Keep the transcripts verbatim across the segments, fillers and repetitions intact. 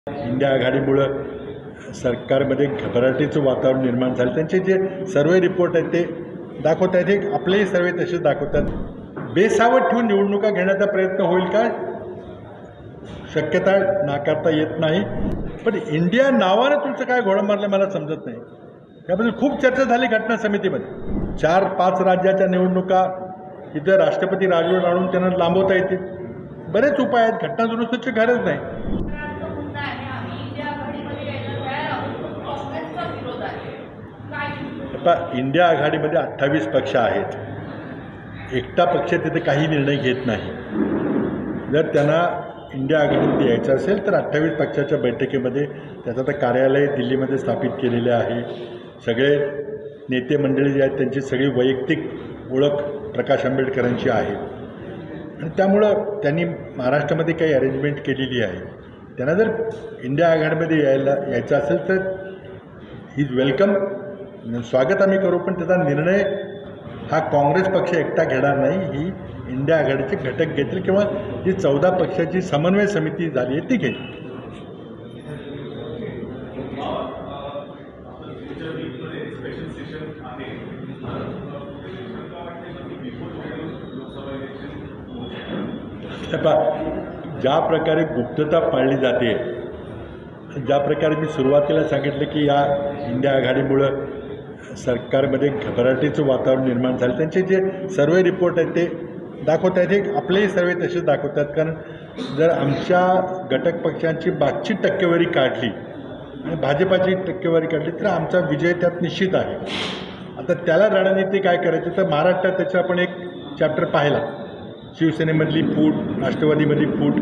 India आघाडीमुळं सरकारमध्ये घबराटीचं वातावरण निर्माण झालं. त्यांचे जे सर्वे रिपोर्ट आहेत ते दाखवत आहेत, हे आपलेही सर्वे तसेच दाखवतात. बेसावध ठेवून निवडणुका घेण्याचा प्रयत्न होईल का, शक्यता नाकारता येत नाही. पण इंडिया नावानं तुमचं काय घोडं मारलं मला समजत नाही. त्याबद्दल खूप चर्चा झाली घटना समितीमध्ये. चार पाच राज्याच्या निवडणुका इथं राष्ट्रपती राजवट आणून त्यांना लांबवता येतील. बरेच उपाय आहेत, घटना दुरुस्तीची गरज नाही. आता इंडिया आघाडीमध्ये अठ्ठावीस पक्ष आहेत. एकटा पक्ष तिथे काही निर्णय घेत नाही. जर त्यांना इंडिया आघाडीमध्ये यायचं असेल तर अठ्ठावीस पक्षाच्या बैठकीमध्ये त्याचं आता कार्यालय दिल्लीमध्ये स्थापित केलेले आहे. सगळे नेते मंडळी जे आहेत त्यांची सगळी वैयक्तिक ओळख प्रकाश आंबेडकरांची आहे आणि त्यामुळं त्यांनी महाराष्ट्रामध्ये काही अरेंजमेंट केलेली आहे. त्यांना जर इंडिया आघाडीमध्ये यायला यायचं असेल तर इज वेलकम, स्वागत आम्ही करू. पण त्याचा निर्णय हा काँग्रेस पक्ष एकटा घेणार नाही, ही इंडिया आघाडीचे घटक घेतील किंवा जी चौदा पक्षाची समन्वय समिती झाली आहे ती घेईल. ज्या प्रकारे गुप्तता पाळली जाते, ज्या प्रकारे मी सुरुवातीला सांगितलं की या इंडिया आघाडीमुळं सरकारमध्ये घबराटीचं वातावरण निर्माण झालं. त्यांचे जे सर्वे रिपोर्ट आहेत ते दाखवत आहेत, हे आपलेही सर्वे तसेच दाखवतात. कारण जर आमच्या घटक पक्षांची मागची टक्केवारी काढली आणि भाजपाची टक्केवारी काढली तर आमचा विजय त्यात निश्चित आहे. आता त्याला रणनीती काय करायची तर महाराष्ट्रात त्याचा आपण एक चॅप्टर पाहिला. शिवसेनेमधली फूट, राष्ट्रवादीमधली फूट,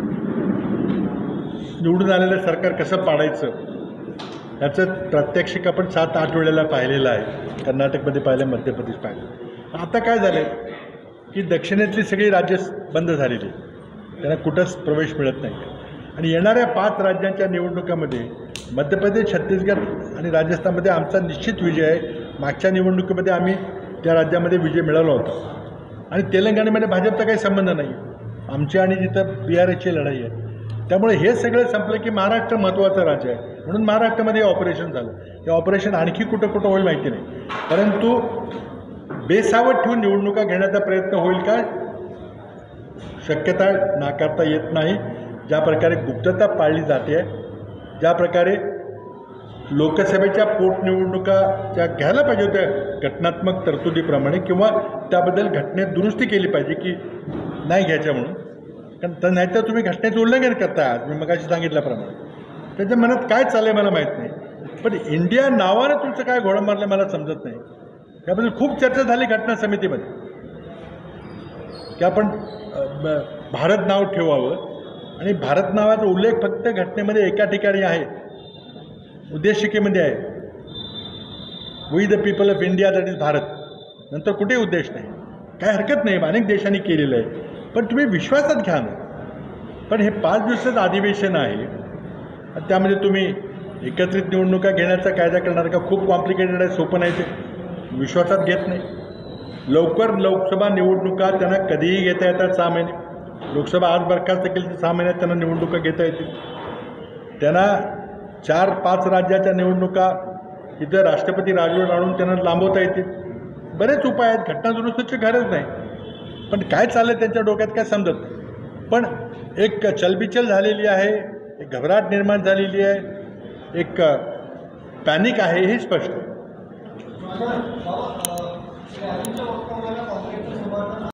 निवडून आलेलं सरकार कसं पाडायचं याचं प्रात्यक्षिक आपण सात आठ वेळेला पाहिलेलं आहे. कर्नाटकमध्ये पाहिलं, मध्य प्रदेश पाहिलं. आता काय झालं आहे की दक्षिणेतली सगळी राज्य बंद झालेली, त्यांना कुठंच प्रवेश मिळत नाही. आणि येणाऱ्या पाच राज्यांच्या निवडणुकामध्ये मध्य प्रदेश, छत्तीसगड आणि राजस्थानमध्ये आमचा निश्चित विजय आहे. मागच्या निवडणुकीमध्ये आम्ही त्या राज्यामध्ये विजय मिळवला होता. आणि तेलंगणामध्ये भाजपचा काही संबंध नाही, आमची आणि जिथं बी आर एसची लढाई आहे. त्यामुळे हे सगळं संपलं की महाराष्ट्र महत्त्वाचं राज्य आहे म्हणून महाराष्ट्रामध्ये ऑपरेशन झालं. हे ऑपरेशन आणखी कुठं कुठं होईल माहिती नाही. परंतु बेसावध ठेवून निवडणुका घेण्याचा प्रयत्न होईल का, शक्यता नाकारता येत नाही. ज्या प्रकारे गुप्तता पाळली जाते, ज्या प्रकारे लोकसभेच्या पोटनिवडणुका ज्या घ्यायला पाहिजे होत्या घटनात्मक तरतुदीप्रमाणे किंवा त्याबद्दल घटनेत दुरुस्ती केली पाहिजे की नाही घ्यायच्या म्हणून, कारण तर नाहीतर तुम्ही घटनेचं उल्लंघन करता. आज मी मगाशी सांगितल्याप्रमाणे त्याच्या मनात काय चाललं आहे मला माहीत नाही. पण इंडिया नावानं तुमचं काय घोडं मारलं मला समजत नाही. त्याबद्दल खूप चर्चा झाली घटना समितीमध्ये की आपण भारत नाव ठेवावं. आणि भारत नावाचा उल्लेख फक्त घटनेमध्ये एका ठिकाणी आहे, उद्देशिकेमध्ये आहे, we the people of India that is Bharat. नंतर कुठेही उद्देश नाही. काय हरकत नाही, अनेक देशांनी केलेलं आहे. पण तुम्ही विश्वासात घ्या ना. पण हे पाच दिवसाचं अधिवेशन आहे, त्यामध्ये तुम्ही एकत्रित निवडणुका घेण्याचा कायदा करणार का, खूप कॉम्प्लिकेटेड आहे, सोपं नाही. ते विश्वासात घेत नाही. लवकर लोकसभा निवडणुका त्यांना कधीही घेता येतात. सहा महिने लोकसभा आज बरखास्त केली तर सहा महिन्यात त्यांना निवडणुका घेता येतील. त्यांना चार पाच राज्याच्या निवडणुका इथं राष्ट्रपती राजवट आणून त्यांना लांबवता येतील. बरेच उपाय आहेत, घटना दुरुस्तीची गरज नाही. पण काय चाललं त्यांच्या डोक्यात काय समजत नाही. पण एक चलबिचल झालेली आहे, एक घबराट निर्माण झालेली आहे, एक पॅनिक आहे, हे स्पष्ट आहे.